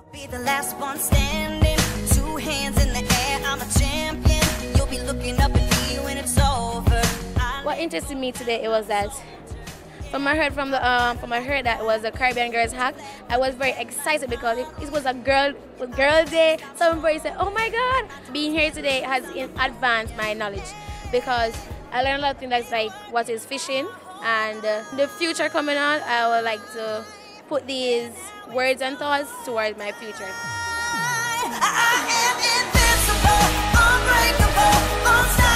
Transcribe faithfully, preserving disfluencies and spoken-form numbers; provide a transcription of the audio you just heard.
Be the last one standing, two hands in the air, I'm a champion. You'll be looking up at me when it's over. What interested me today, it was that from I heard from the um from I heard that it was a Caribbean Girls Hack, I was very excited because it, it was a girl girl day. So everybody said, "Oh my God!" Being here today has advanced my knowledge because I learned a lot of things like, like what is fishing, and uh, the future coming on. I would like to put these words and thoughts towards my future. I, I am invincible, unbreakable, unstoppable.